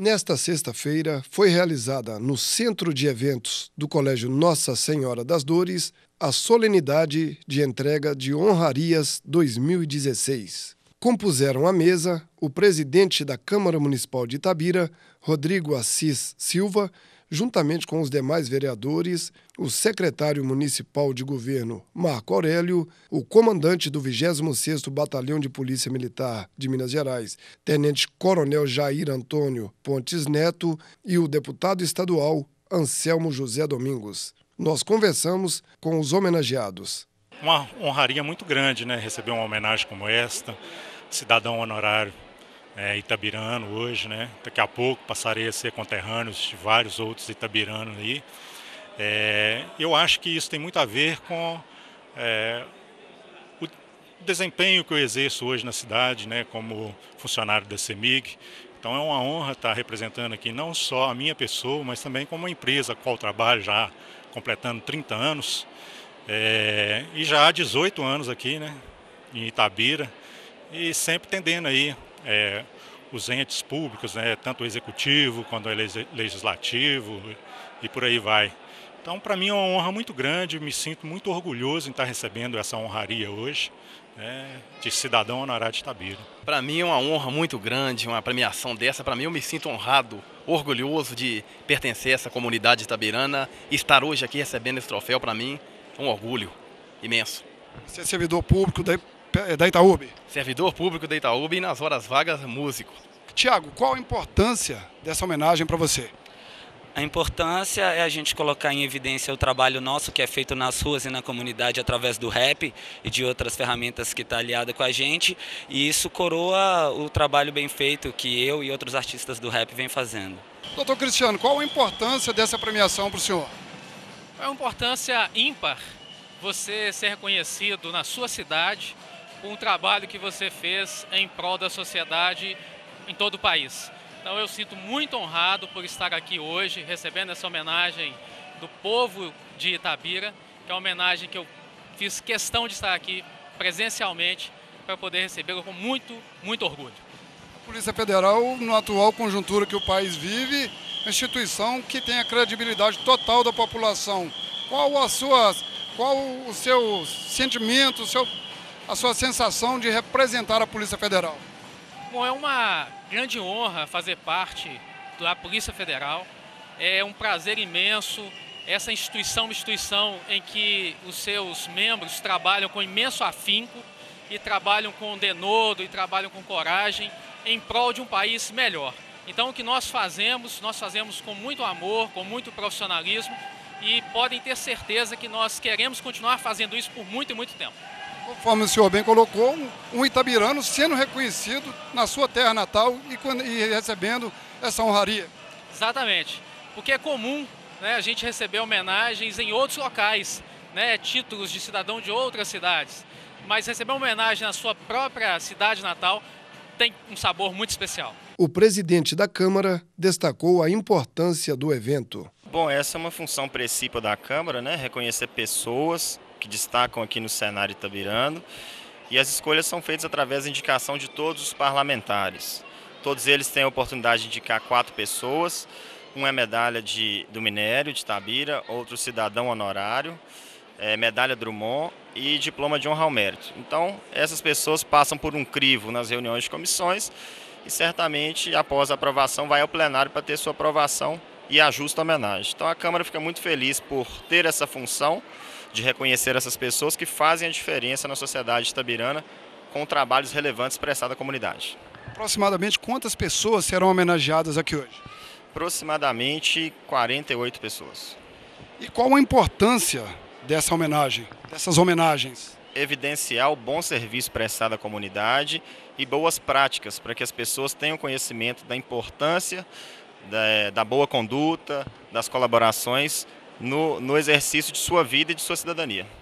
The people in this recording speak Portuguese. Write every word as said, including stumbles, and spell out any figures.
Nesta sexta-feira, foi realizada no Centro de Eventos do Colégio Nossa Senhora das Dores a solenidade de entrega de honrarias dois mil e dezesseis. Compuseram a mesa o presidente da Câmara Municipal de Itabira, Rodrigo Assis Silva, juntamente com os demais vereadores, o secretário municipal de governo, Marco Aurélio, o comandante do vigésimo sexto Batalhão de Polícia Militar de Minas Gerais, Tenente Coronel Jair Antônio Pontes Neto, e o deputado estadual Anselmo José Domingos. Nós conversamos com os homenageados. Uma honraria muito grande, né? Receber uma homenagem como esta, cidadão honorário é, itabirano hoje, né? Daqui a pouco passarei a ser conterrâneo de vários outros itabiranos aí. É, eu acho que isso tem muito a ver com é, o desempenho que eu exerço hoje na cidade, né? Como funcionário da CEMIG. Então é uma honra estar representando aqui não só a minha pessoa, mas também como uma empresa com a qual trabalho já completando trinta anos. É, e já há dezoito anos aqui, né, em Itabira, e sempre tendendo aí é, os entes públicos, né, tanto o executivo quanto o legislativo e por aí vai. Então, para mim é uma honra muito grande, me sinto muito orgulhoso em estar recebendo essa honraria hoje, né, de cidadão honorário de Itabira. Para mim é uma honra muito grande, uma premiação dessa. Para mim eu me sinto honrado, orgulhoso de pertencer a essa comunidade itabirana e estar hoje aqui recebendo esse troféu. Para mim é um orgulho imenso. Você é servidor público da, da Itaúbe? Servidor público da Itaúbe e nas horas vagas músico. Tiago, qual a importância dessa homenagem para você? A importância é a gente colocar em evidência o trabalho nosso que é feito nas ruas e na comunidade através do rap e de outras ferramentas que está aliada com a gente, e isso coroa o trabalho bem feito que eu e outros artistas do rap vem fazendo. Doutor Cristiano, qual a importância dessa premiação para o senhor? É uma importância ímpar você ser reconhecido na sua cidade por um trabalho que você fez em prol da sociedade em todo o país. Então eu sinto muito honrado por estar aqui hoje, recebendo essa homenagem do povo de Itabira, que é uma homenagem que eu fiz questão de estar aqui presencialmente para poder recebê-la com muito, muito orgulho. A Polícia Federal, na atual conjuntura que o país vive, é uma instituição que tem a credibilidade total da população. Qual a sua, qual o seu sentimento, o seu, a sua sensação de representar a Polícia Federal? Bom, é uma grande honra fazer parte da Polícia Federal. É um prazer imenso. Essa instituição é uma instituição em que os seus membros trabalham com imenso afinco e trabalham com denodo e trabalham com coragem em prol de um país melhor. Então o que nós fazemos, nós fazemos com muito amor, com muito profissionalismo, e podem ter certeza que nós queremos continuar fazendo isso por muito e muito tempo. Conforme o senhor bem colocou, um itabirano sendo reconhecido na sua terra natal e, e recebendo essa honraria. Exatamente, porque é comum, né, a gente receber homenagens em outros locais, né, títulos de cidadão de outras cidades, mas receber uma homenagem na sua própria cidade natal tem um sabor muito especial. O presidente da Câmara destacou a importância do evento. Bom, essa é uma função principal da Câmara, né, reconhecer pessoas que destacam aqui no cenário itabirano, e as escolhas são feitas através da indicação de todos os parlamentares. Todos eles têm a oportunidade de indicar quatro pessoas, uma é medalha de, do Minério de Itabira, outro cidadão honorário, é, medalha Drummond e diploma de honra ao mérito. Então, essas pessoas passam por um crivo nas reuniões de comissões e certamente, após a aprovação, vai ao plenário para ter sua aprovação e a justa homenagem. Então, a Câmara fica muito feliz por ter essa função de reconhecer essas pessoas que fazem a diferença na sociedade itabirana com trabalhos relevantes prestados à comunidade. Aproximadamente quantas pessoas serão homenageadas aqui hoje? Aproximadamente quarenta e oito pessoas. E qual a importância dessa homenagem, dessas homenagens? Evidenciar o bom serviço prestado à comunidade e boas práticas para que as pessoas tenham conhecimento da importância da, da boa conduta, das colaborações No, no exercício de sua vida e de sua cidadania.